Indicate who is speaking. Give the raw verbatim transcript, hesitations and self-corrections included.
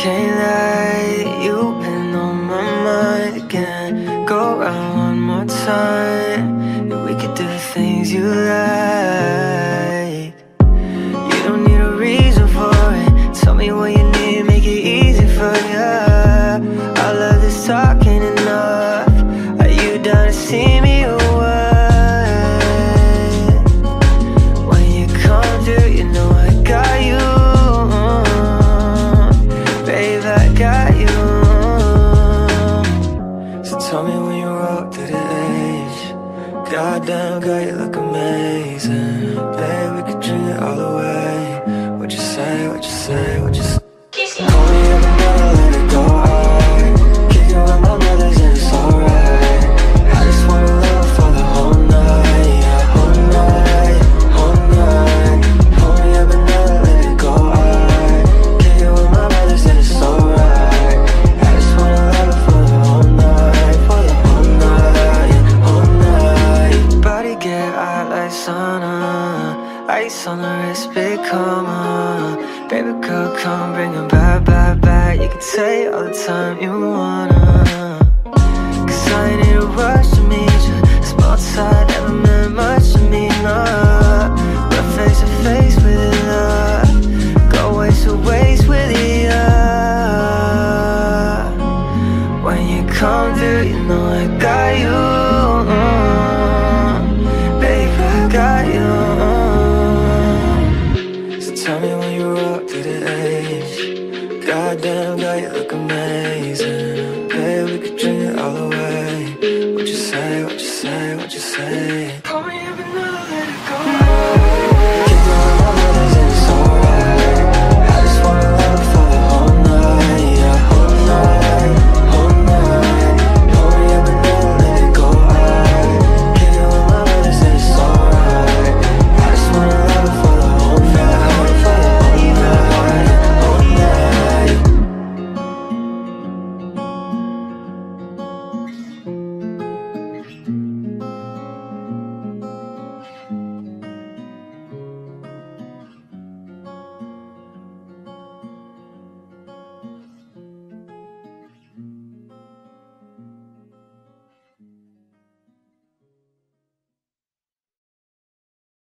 Speaker 1: can't lie, you've been on my mind again. Go round one more time, and we could do the things you like. You don't need a reason for it, tell me what you need, make it easy for ya. I love this talking enough, are you down to see me or what? When you come through, you know I got you. Tell me when you rock to the edge. Goddamn, girl, you look amazing. Babe, we could drink it all away. What you say, what you say, what you say? Keshi. Call me up and never let it go hard. Kick it with my brothers and it's alright. I just wanna love for the whole night, yeah, whole night, whole night. Call me up and never let it go hard. Kick it with my brothers and it's alright. I just wanna love for the whole night. Ice on the wrist, big coma. Baby girl, come bring it back, back, back. You can take all the time you wanna. Cause I need a rush to meet you. Small talk, never meant much to me, nah. But face to face with it, love. Go waste to waste with it, yeah. When you come through, you know I got you. Baby, I got you. Tell me when you rock to the edge. Goddamn, girl, you look amazing. Babe, we could drink it all away. What you say, what you say, what you say?